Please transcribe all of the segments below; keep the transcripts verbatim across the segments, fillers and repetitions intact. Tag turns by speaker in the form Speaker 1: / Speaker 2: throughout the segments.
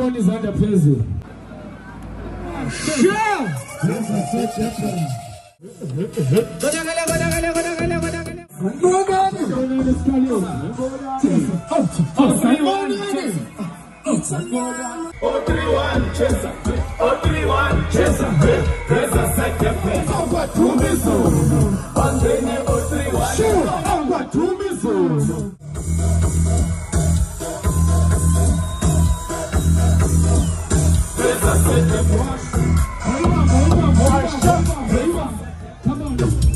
Speaker 1: Everybody is under pressure. Sure! Oh, three, one, chaser. Oh, three, one, chaser. There's a second place. Oh, what two missiles? On the name of three, one. Sure. Oh, what two missiles? There's a second place. Come on, come on, boy. Come on.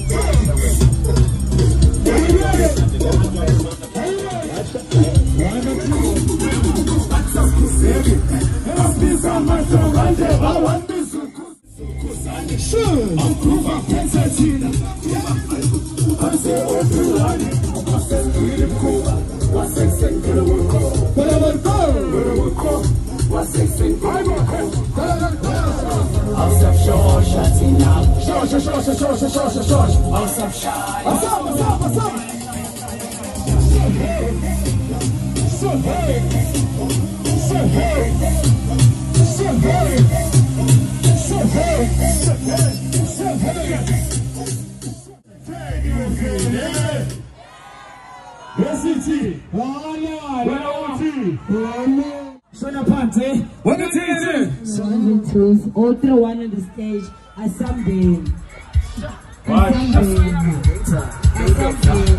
Speaker 2: All three one on the stage. I sunbeam. I sunbeam. I sunbeam.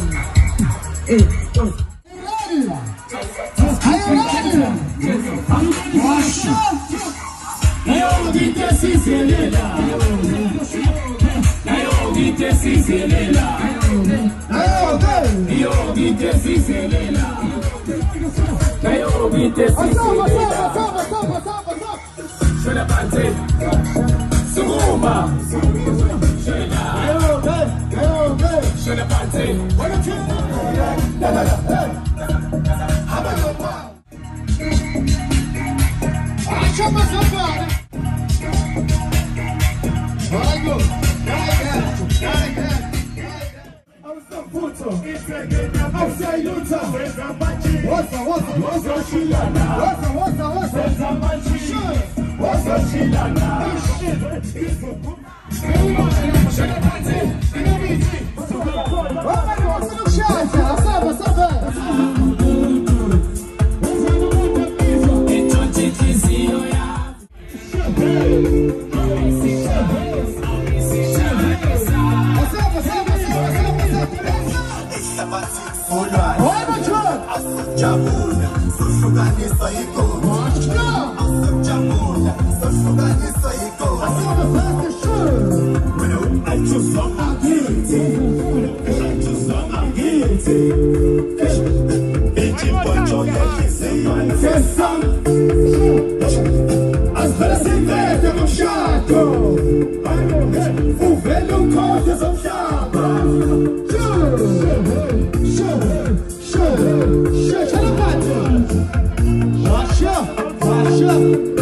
Speaker 2: Are you ready? Watch out! Watch out!